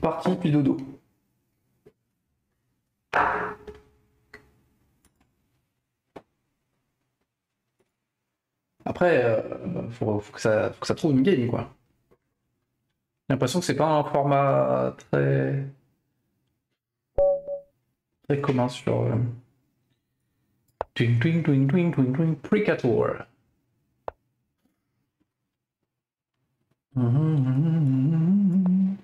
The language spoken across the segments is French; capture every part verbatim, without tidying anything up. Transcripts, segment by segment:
partie, puis dodo. Après, euh, faut, faut, que ça, faut que ça trouve une game, quoi. J'ai l'impression que c'est pas un format très, très commun sur... Euh... Twing, twing, twing, twing, twing, twing, Pricator. Mm-hmm.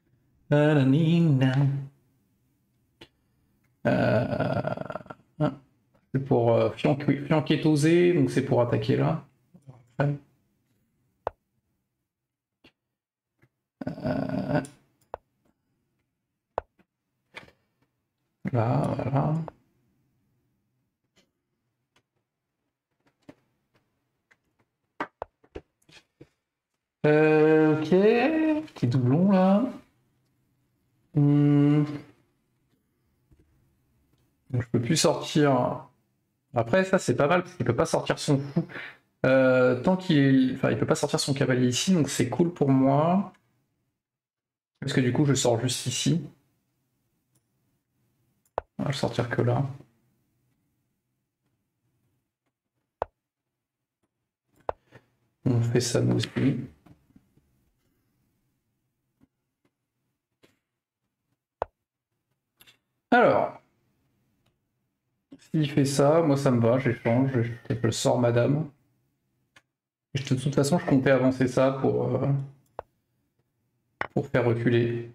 Euh... C'est pour euh, flanquer tosé, donc c'est pour attaquer là. Euh... Là, voilà. Euh, ok, petit doublon là. Hmm. Donc, je peux plus sortir. Après, ça c'est pas mal parce qu'il peut pas sortir son fou. Euh, tant qu'il est... Enfin, il peut pas sortir son cavalier ici, donc c'est cool pour moi. Parce que du coup, je sors juste ici. On va le sortir que là. On fait ça nous aussi. Alors, s'il fait ça, moi ça me va, j'échange, je, je sors madame. Et de toute façon, je comptais avancer ça pour, euh, pour faire reculer.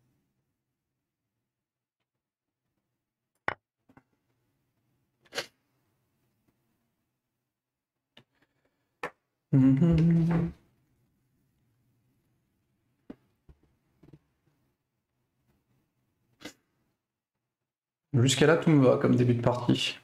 Mmh. Jusqu'à là, tout me va comme début de partie.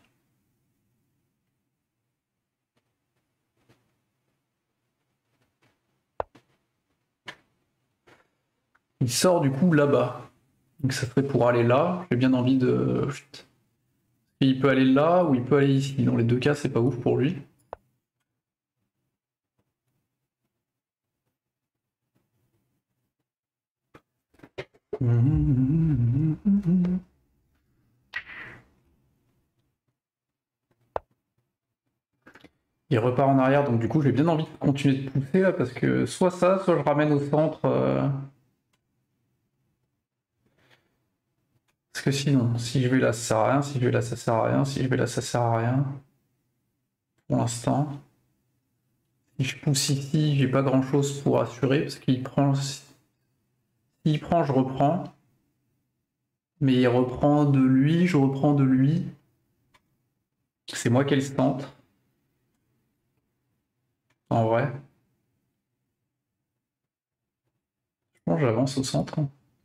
Il sort du coup là-bas. Donc ça serait pour aller là. J'ai bien envie de... Il peut aller là ou il peut aller ici. Dans les deux cas, c'est pas ouf pour lui. Il repart en arrière, donc du coup j'ai bien envie de continuer de pousser là, parce que soit ça, soit je ramène au centre. Euh... Parce que sinon, si je vais là, ça sert à rien, si je vais là, ça sert à rien, si je vais là, ça sert à rien. Pour l'instant. Si je pousse ici, j'ai pas grand chose pour assurer, parce qu'il prend... S'il prend, je reprends. Mais il reprend de lui, je reprends de lui. C'est moi qui ai le centre. En vrai. Je pense que j'avance au centre.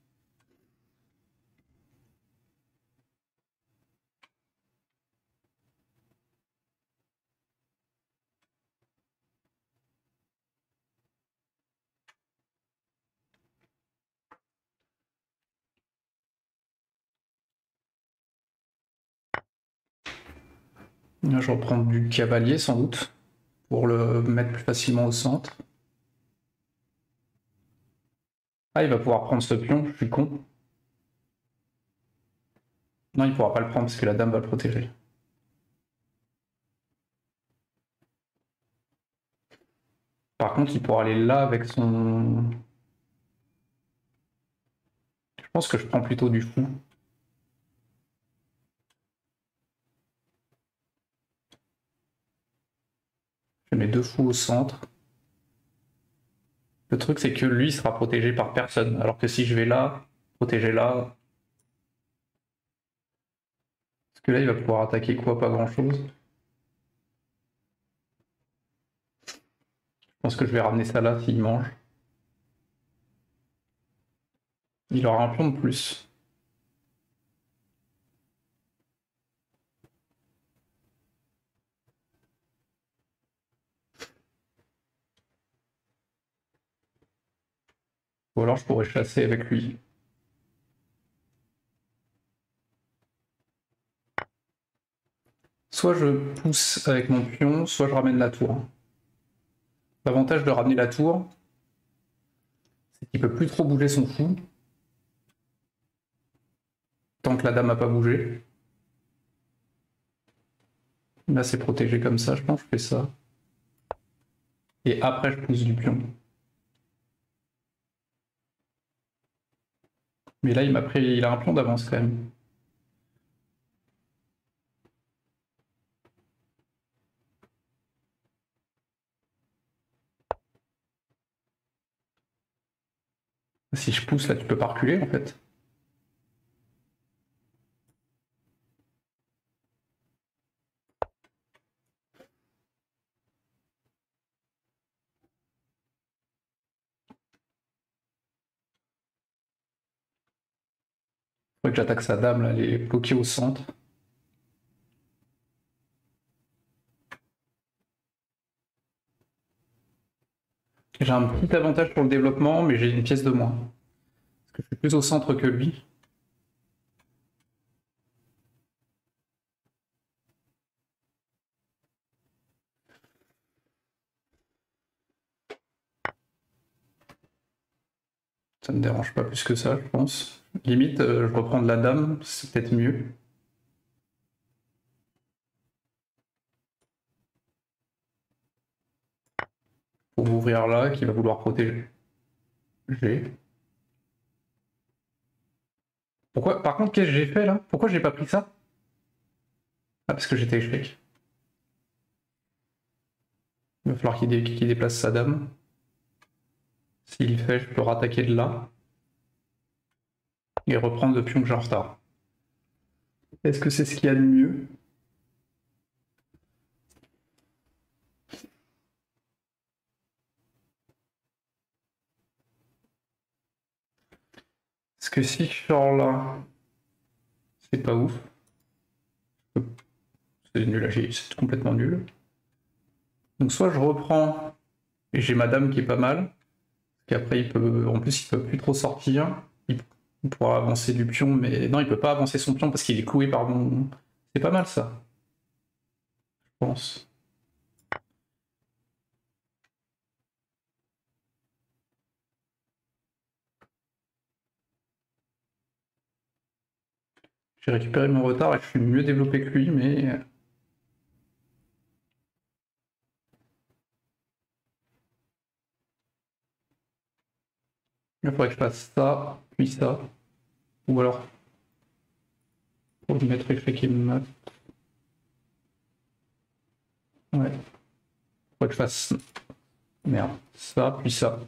Là, je reprends du cavalier sans doute, pour le mettre plus facilement au centre. Ah, il va pouvoir prendre ce pion, je suis con. Non, il pourra pas le prendre parce que la dame va le protéger. Par contre, il pourra aller là avec son... Je pense que je prends plutôt du fou. Je mets deux fous au centre. Le truc, c'est que lui sera protégé par personne. Alors que si je vais là, protéger là... Parce que là, il va pouvoir attaquer quoi? Pas grand-chose. Je pense que je vais ramener ça là s'il mange. Il aura un pion de plus. Ou alors je pourrais chasser avec lui. Soit je pousse avec mon pion, soit je ramène la tour. L'avantage de ramener la tour, c'est qu'il peut plus trop bouger son fou. tant que la dame n'a pas bougé. Là, c'est protégé comme ça, je pense, je fais ça. Et après, je pousse du pion. Mais là, il m'a pris, il a un pion d'avance quand même. Si je pousse, là, tu peux pas reculer, en fait. Faut que j'attaque sa dame, là, elle est bloquée au centre. J'ai un petit avantage pour le développement, mais j'ai une pièce de moins. Parce que je suis plus au centre que lui. Ça me dérange pas plus que ça, je pense. Limite, euh, je reprends de la dame, c'est peut-être mieux. Pour m'ouvrir là, qui va vouloir protéger. J'ai. Pourquoi, par contre, qu'est-ce que j'ai fait là? Pourquoi j'ai pas pris ça? Ah, parce que j'étais échec. Il va falloir qu'il dé qu'il déplace sa dame. S'il fait, je peux rattaquer de là. Et reprendre le pion que j'ai en retard. Est-ce que c'est ce qu'il y a de mieux? Parce que si je sors là, c'est pas ouf. C'est nul à chier, c'est complètement nul. Donc soit je reprends et j'ai ma dame qui est pas mal. Qu'après il peut, en plus il peut plus trop sortir. Il pourra avancer du pion, mais non, il peut pas avancer son pion parce qu'il est cloué par mon. C'est pas mal ça, je pense. J'ai récupéré mon retard et je suis mieux développé que lui, mais. Il faudrait que je fasse ça, puis ça. Ou alors. Pour lui mettre échec et mat. Ouais. Il faudrait que je fasse. Merde. Ça, puis ça.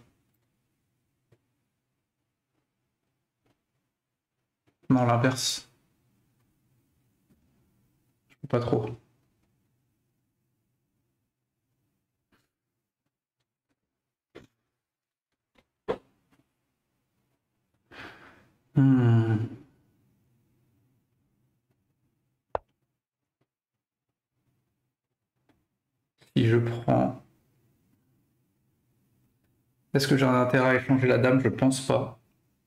Non, l'inverse. Je peux pas trop. Hmm. Si je prends. Est-ce que j'ai un intérêt à échanger la dame? Je pense pas.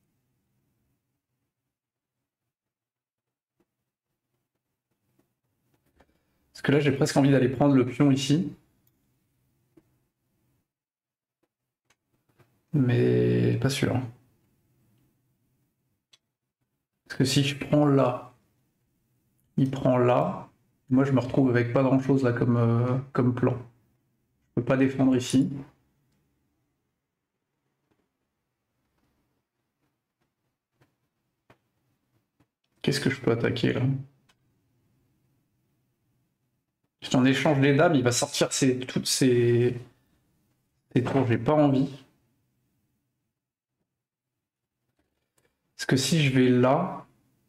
Parce que là, j'ai presque envie d'aller prendre le pion ici. Mais pas sûr. Parce que si je prends là, il prend là, moi je me retrouve avec pas grand chose là comme, euh, comme plan. Je peux pas défendre ici. Qu'est-ce que je peux attaquer là? Si en échange des dames, il va sortir ses, toutes ses, ses tours, j'ai pas envie. Parce que si je vais là,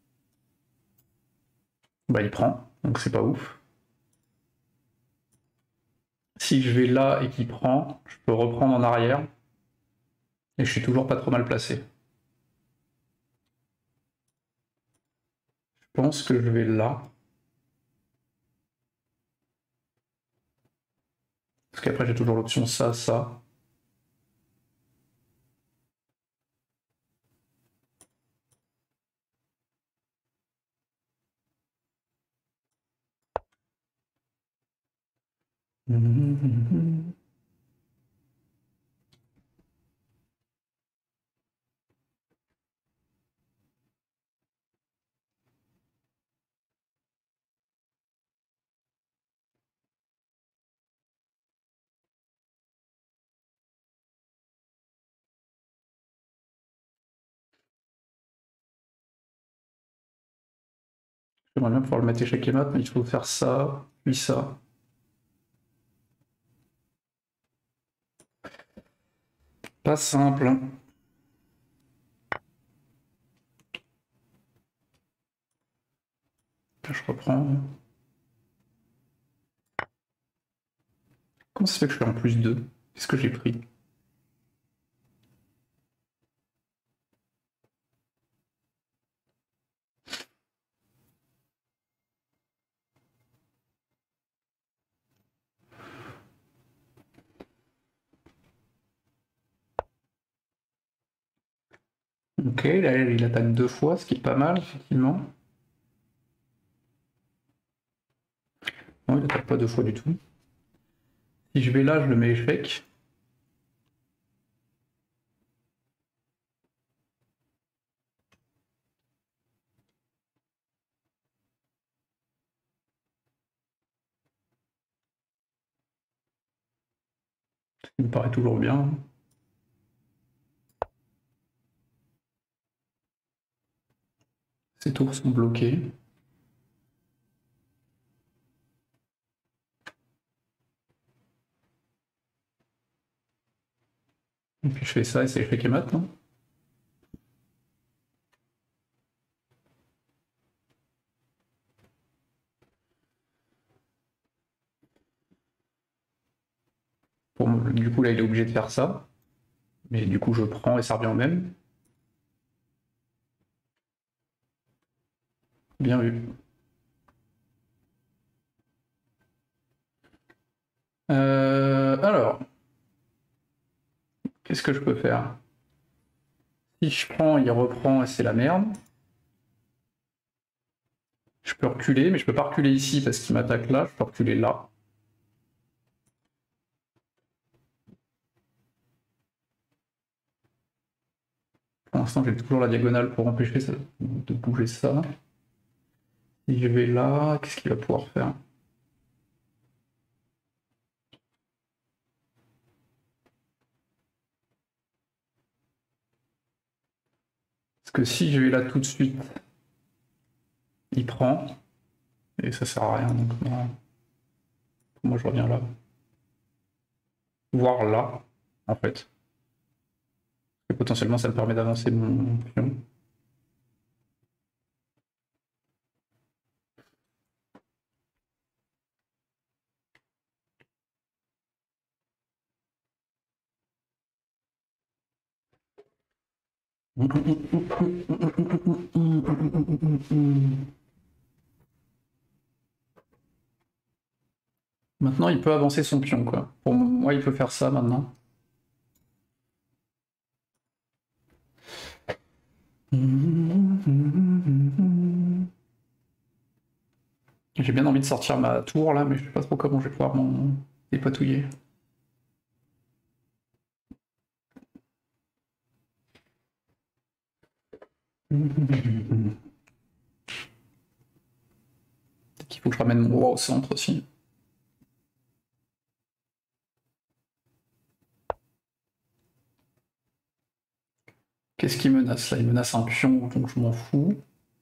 bah il prend, donc c'est pas ouf. Si je vais là et qu'il prend, je peux reprendre en arrière. Et je suis toujours pas trop mal placé. Je pense que je vais là. Parce qu'après j'ai toujours l'option ça, ça. Mmh. J'aimerais bien pouvoir le mettre échec et mat, mais il faut faire ça, puis ça. Pas simple. Là, je reprends. Comment ça se fait que je suis en plus deux? Qu'est-ce que j'ai pris? Ok, là il attaque deux fois, ce qui est pas mal, effectivement. Non, il attaque pas deux fois du tout. Si je vais là, je le mets échec. Ce qui me paraît toujours bien. Ces tours sont bloqués. Et puis je fais ça et c'est échec et mat, non? Pour moi, du coup, là, il est obligé de faire ça. Mais du coup, je prends et ça revient au même. Bien vu. Euh, alors, qu'est-ce que je peux faire? Si je prends, il reprend et c'est la merde. Je peux reculer, mais je peux pas reculer ici parce qu'il m'attaque là. Je peux reculer là. Pour l'instant, j'ai toujours la diagonale pour empêcher ça, de bouger ça. Si je vais là, qu'est-ce qu'il va pouvoir faire? Parce que si je vais là tout de suite, il prend. Et ça sert à rien. Donc moi, moi je reviens là. Voire là, en fait. Et potentiellement, ça me permet d'avancer mon pion. Maintenant, il peut avancer son pion, quoi. Pour moi, il peut faire ça maintenant. J'ai bien envie de sortir ma tour là, mais je sais pas trop comment je vais pouvoir m'en dépatouiller. Peut-être qu'il faut que je ramène mon roi au centre aussi. Qu'est-ce qui menace là? Il menace un pion, donc je m'en fous.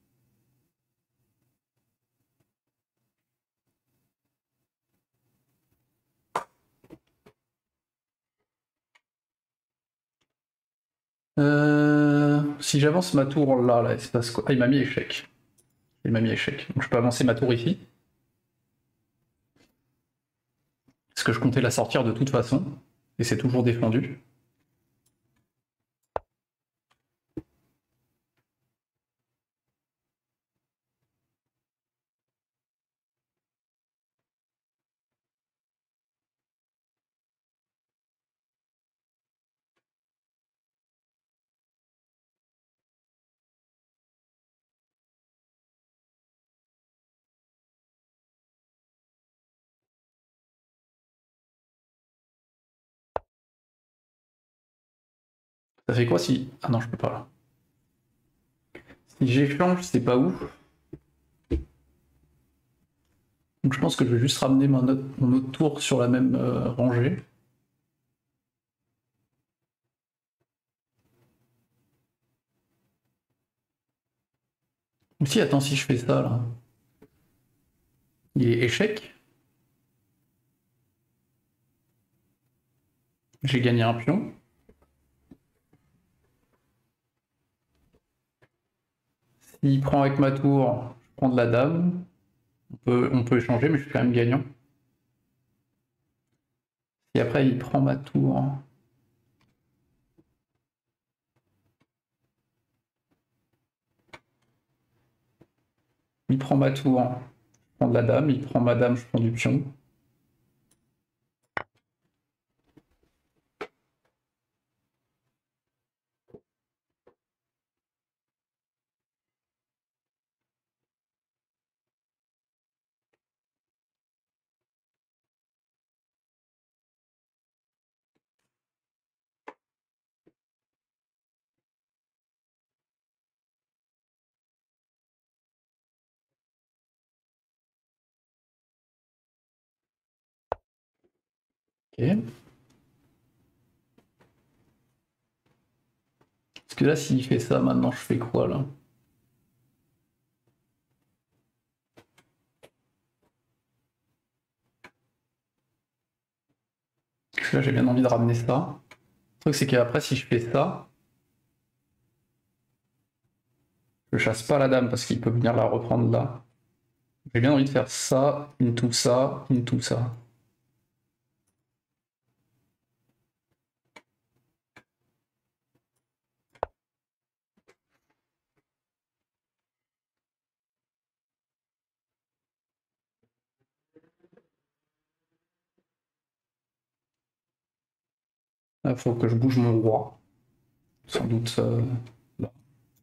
Euh, si j'avance ma tour là, là, il se passe quoi? Ah, il m'a mis échec. Il m'a mis échec. Donc je peux avancer ma tour ici. Parce que je comptais la sortir de toute façon. Et c'est toujours défendu. Ça fait quoi si... Ah non, je peux pas là. Si j'échange, c'est pas ouf. Donc je pense que je vais juste ramener mon autre, mon autre tour sur la même euh, rangée. Ou si, attends, si je fais ça là. Il est échec. J'ai gagné un pion. S'il prend avec ma tour, je prends de la dame. On peut, on peut échanger, mais je suis quand même gagnant. Si après il prend ma tour... Il prend ma tour, je prends de la dame. Il prend ma dame, je prends du pion. Ok. Parce que là, s'il fait ça, maintenant, je fais quoi, là? Parce que là, j'ai bien envie de ramener ça. Le truc, c'est qu'après, si je fais ça, je chasse pas la dame parce qu'il peut venir la reprendre là. J'ai bien envie de faire ça, into ça, into ça. Là, faut que je bouge mon roi. Sans doute euh, là.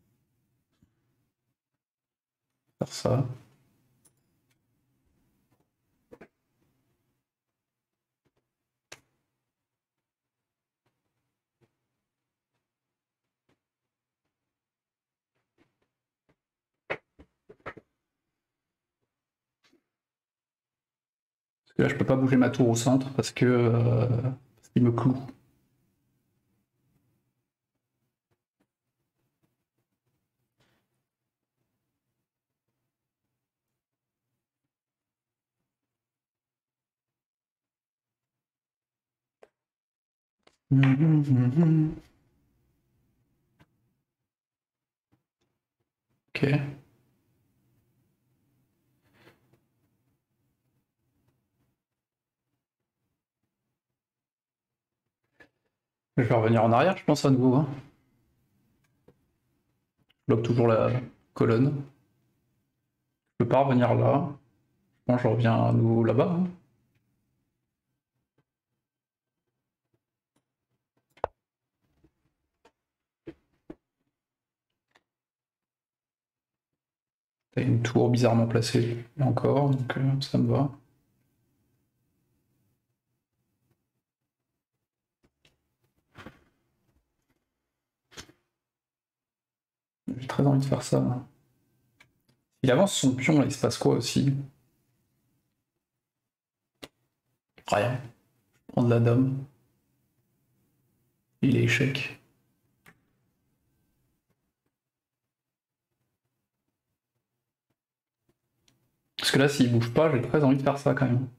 Faire ça. Parce que là, je peux pas bouger ma tour au centre parce que euh, parce qu'il me cloue. Hum, hum, hum. Ok. Je vais revenir en arrière, je pense, à nouveau. Hein. Je bloque toujours la colonne. Je peux pas revenir là. Bon, je reviens à nouveau là-bas. Hein. T'as une tour bizarrement placée encore, donc euh, ça me va. J'ai très envie de faire ça. Hein. Il avance son pion, là, il se passe quoi aussi? Rien. Prendre la dame. Il est échec. Parce que là, s'il bouge pas, j'ai très envie de faire ça quand même.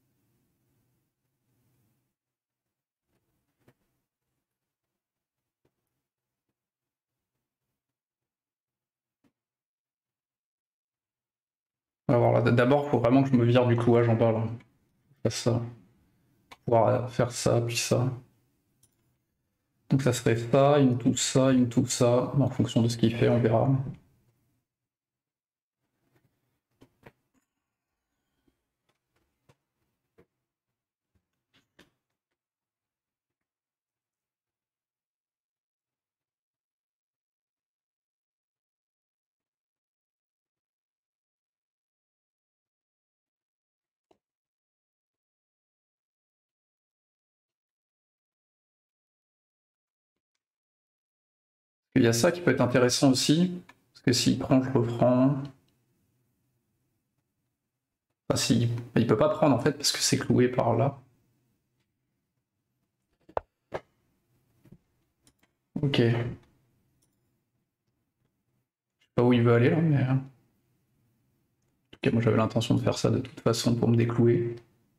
Alors là, d'abord, il faut vraiment que je me vire du clouage en bas là. Je fasse ça. Pouvoir faire ça, puis ça. Donc ça serait ça, une tout ça, une tout ça. En fonction de ce qu'il fait, on verra. Il y a ça qui peut être intéressant aussi. Parce que s'il prend, je reprends. Enfin, s'il il peut pas prendre en fait, parce que c'est cloué par là. Ok. Je sais pas où il veut aller là, mais. Ok, moi j'avais l'intention de faire ça de toute façon pour me déclouer.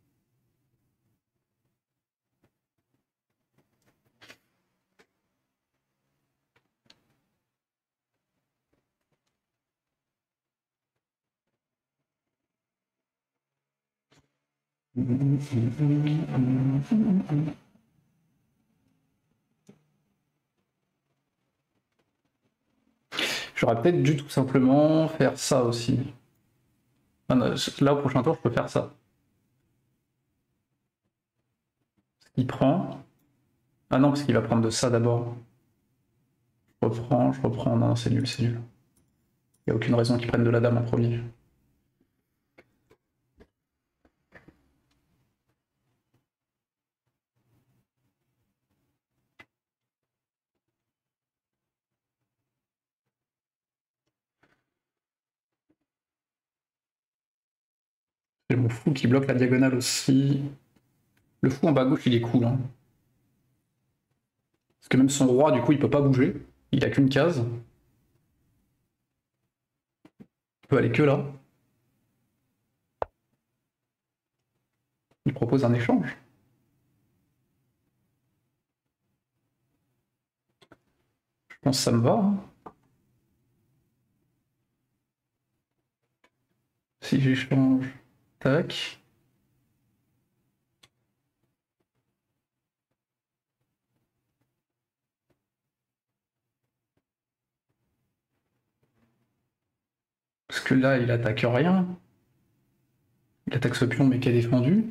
J'aurais peut-être dû tout simplement faire ça aussi. Ah non, là, au prochain tour, je peux faire ça. Il prend. Ah non, parce qu'il va prendre de ça d'abord. Je reprends, je reprends. Non, c'est nul, c'est nul. Il n'y a aucune raison qu'il prenne de la dame en premier. J'ai mon fou qui bloque la diagonale aussi. Le fou en bas à gauche, il est cool. Hein. Parce que même son roi, du coup, il peut pas bouger. Il a qu'une case. Il peut aller que là. Il propose un échange. Je pense que ça me va. Hein. Si j'échange, tac. Parce que là, il attaque rien. Il attaque ce pion, mais qui est défendu.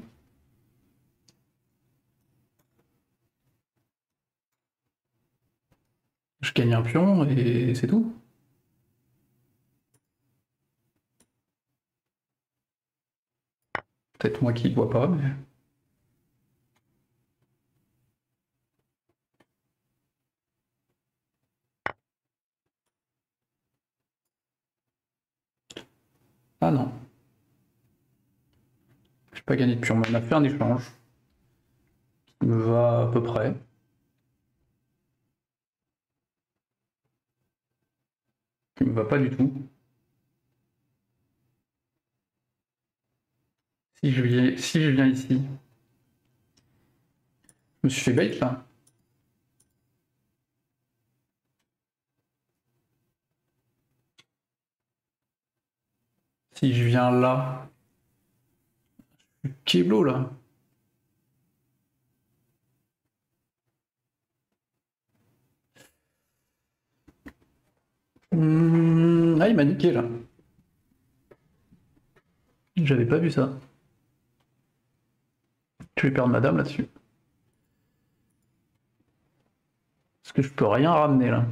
Je gagne un pion et c'est tout. Peut-être moi qui ne vois pas, mais... Ah non. J'ai pas gagné de pion, mais on a fait un échange. Qui me va à peu près. Qui me va pas du tout. Si je viens, si je viens ici... Je me suis fait bait là. Si je viens là... Keblo là. Mmh... Ah, il m'a niqué là. J'avais pas vu ça. Je vais perdre madame là-dessus. Parce que je peux rien ramener là.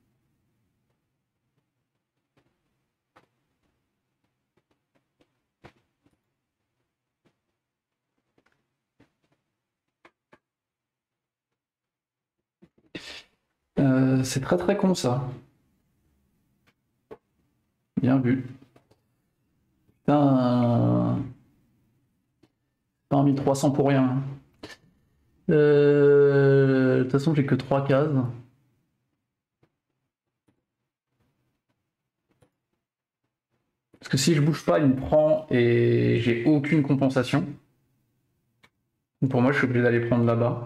Euh, c'est très très con ça. Bien vu. Putain. Pas un mille trois cents pour rien. Euh... De toute façon, j'ai que trois cases. Parce que si je bouge pas, il me prend et j'ai aucune compensation. Donc pour moi, je suis obligé d'aller prendre là-bas.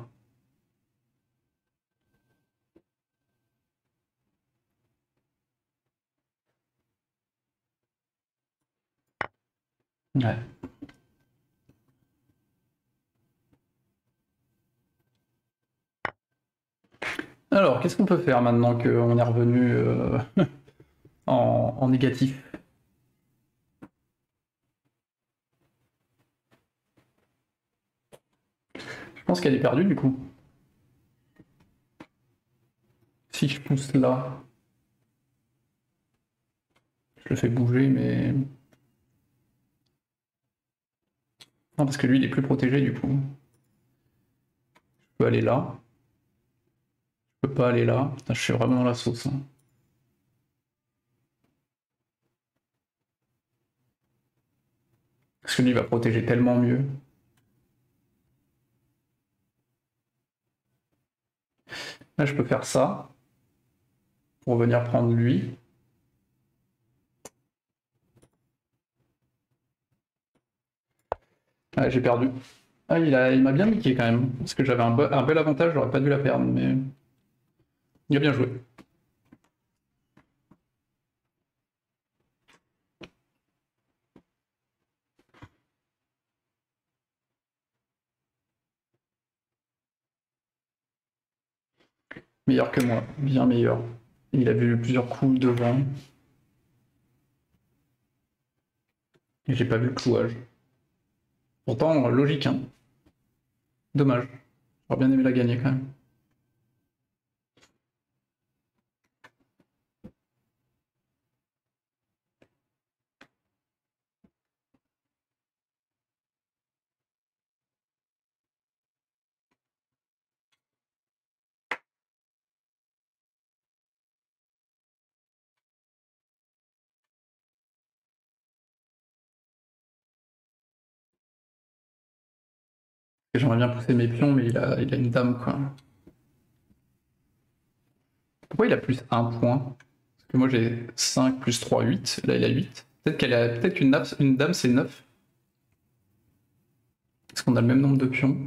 Ouais. Alors, qu'est-ce qu'on peut faire maintenant qu'on est revenu euh, en, en négatif? Je pense qu'elle est perdue du coup. Si je pousse là, je le fais bouger, mais... Non, parce que lui, il est plus protégé du coup. Je peux aller là. Je peux pas aller là. Putain, je suis vraiment dans la sauce. Hein. Parce que lui, il va protéger tellement mieux. Là, je peux faire ça. Pour venir prendre lui. Ouais, j'ai perdu. Ah, il a, il m'a bien niqué quand même. Parce que j'avais un, be- un bel avantage, j'aurais pas dû la perdre, mais. Il a bien joué. Meilleur que moi, bien meilleur. Il a vu plusieurs coups devant. Et j'ai pas vu le clouage. Pourtant, logique, hein. Dommage. J'aurais bien aimé la gagner quand même. J'aimerais bien pousser mes pions, mais il a, il a une dame, quoi. Pourquoi il a plus un point? Parce que moi j'ai cinq plus trois, huit. Là il a huit. Peut-être qu'elle a peut-être qu'une dame, une dame c'est neuf. Est-ce qu'on a le même nombre de pions?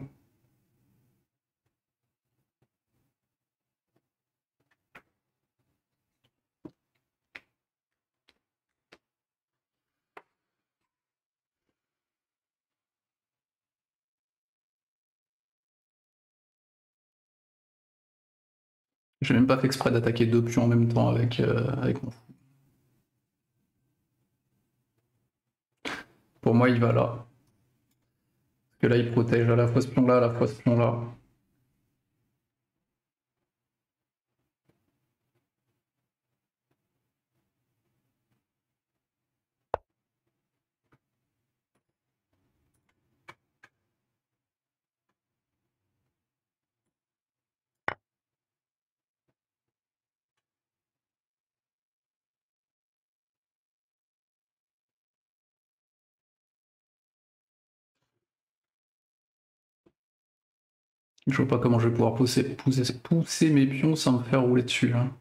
J'ai même pas fait exprès d'attaquer deux pions en même temps avec, euh, avec mon fou. Pour moi, il va là. Parce que là, il protège à la fois ce pion-là, à la fois ce pion-là. Je vois pas comment je vais pouvoir pousser, pousser, pousser mes pions sans me faire rouler dessus. Hein.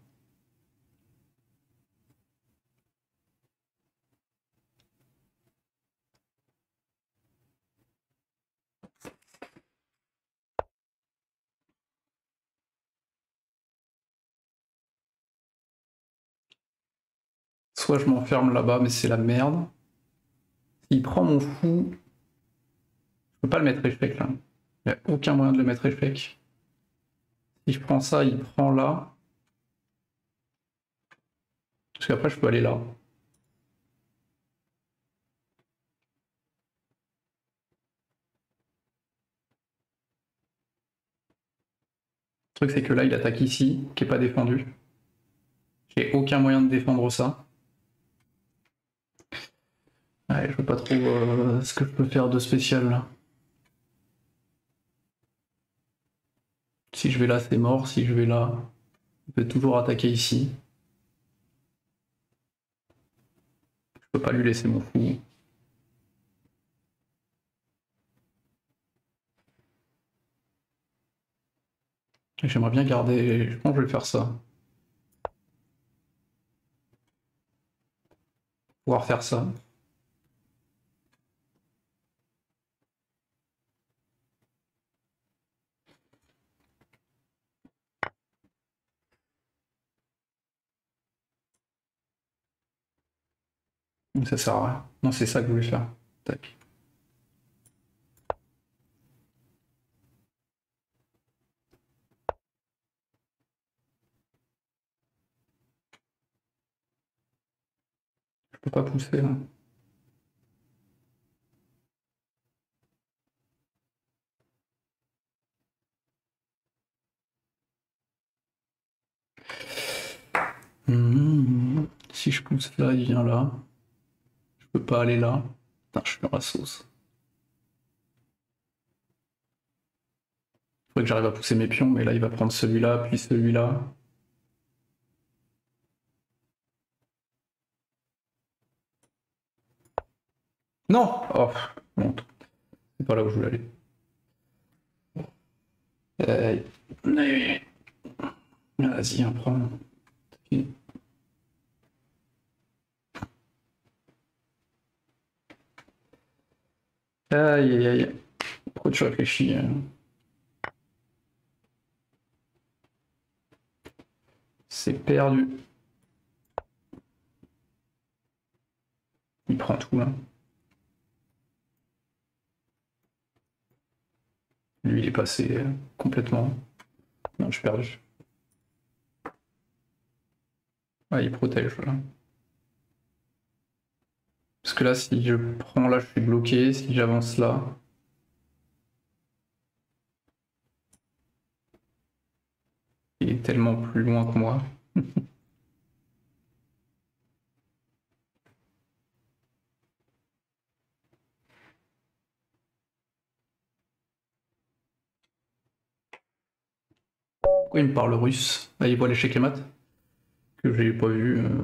Soit je m'enferme là-bas, mais c'est la merde. S'il prend mon fou, je peux pas le mettre échec là. Il n'y a aucun moyen de le mettre échec. Si je prends ça, il prend là. Parce qu'après, je peux aller là. Le truc, c'est que là, il attaque ici, qui est pas défendu. J'ai aucun moyen de défendre ça. Ouais, je vois pas trop euh, ce que je peux faire de spécial là. Si je vais là, c'est mort. Si je vais là, je peux toujours attaquer ici. Je peux pas lui laisser mon fou. J'aimerais bien garder. Je pense que je vais faire ça. Pouvoir faire ça. Ça sert à rien. Non, c'est ça que je voulais faire. Tac. Je peux pas pousser là. Mmh. Si je pousse là, il vient là. Je peux pas aller là. Putain, je suis dans la sauce. Faudrait que j'arrive à pousser mes pions, mais là, il va prendre celui-là, puis celui-là. Non! Oh, bon, c'est pas là où je voulais aller. Euh, Vas-y, on prend. Aïe aïe aïe. Pourquoi tu réfléchis? hein C'est perdu. Il prend tout là. Lui, il est passé euh, complètement. Non, je suis perdu. Ouais, il protège là. Parce que là, si je prends là, je suis bloqué. Si j'avance là. Il est tellement plus loin que moi. Pourquoi il me parle russe? Là, il voit l'échec et mat. Que j'ai pas vu. euh.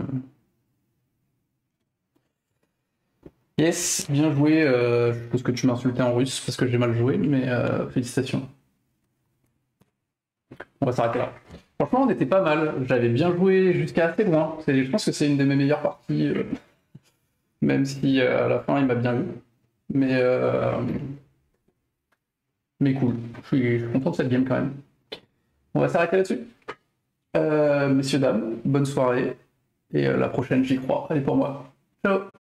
Yes, bien joué. euh, je suppose que tu m'as insulté en russe parce que j'ai mal joué, mais euh, félicitations. On va s'arrêter là. Franchement, on était pas mal. J'avais bien joué jusqu'à assez loin. Je pense que c'est une de mes meilleures parties, euh, même si euh, à la fin il m'a bien eu. Mais, euh, mais cool. Je suis, je suis content de cette game quand même. On va s'arrêter là-dessus. Euh, messieurs, dames, bonne soirée. Et euh, la prochaine, j'y crois. Allez pour moi. Ciao!